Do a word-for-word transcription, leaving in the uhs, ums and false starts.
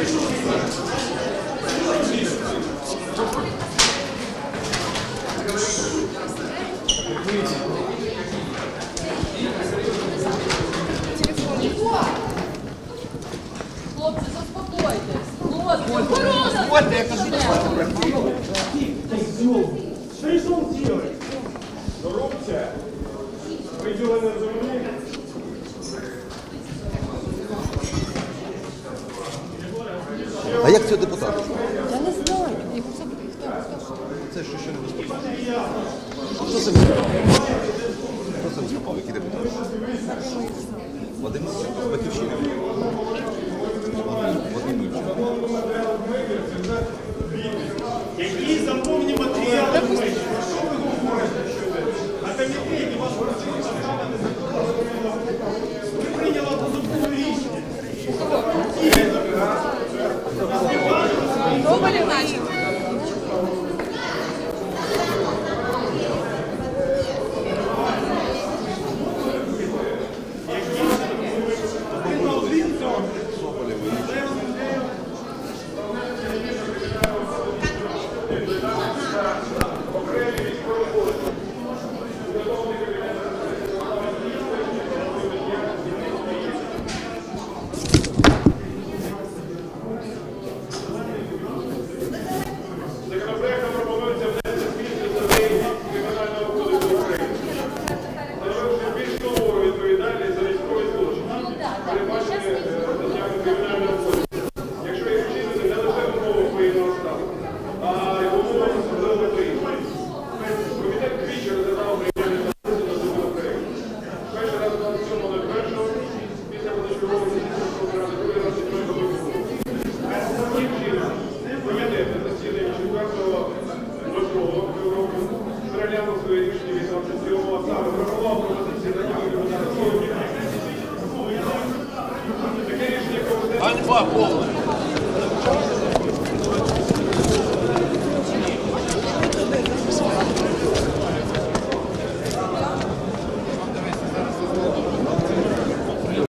Хлопці, заспокойтесь. Дозвольте, я кажу. Что и что он делает? Коррупция. Выделенная земли. А як це депутат? Я не знаю. Його забули. Хто? Це що ще не виступав. Хто це виступав? Хто це виступав? Який депутат? Вадим Івченко. З Батьківщини. Вадим Івченко. Які замовні матеріали? Що ви говорите? А комітеті вас прийняла позовну рішення. Доболів наче. Законопроектом пропонується внести зміни до статей Кримінального кодексу України, встановивши більш сувору відповідальність за військові злочини, передбачені статтями Кримінального кодексу, якщо їх вчинити не лише в умовах воєнного стану, а й в умовах особливого прийому. Комітет двічі розглядав прийняття на законопроект. Перший раз двадцять сьомого першого після позачергового засідання Верховної Ради, другий раз сьомого року. Таким чином, комітет на засіданні четвертого року переглянув своє рішення від двадцять сьомого, а саме врахував пропозиції на нього депутата. Таке рішення комітету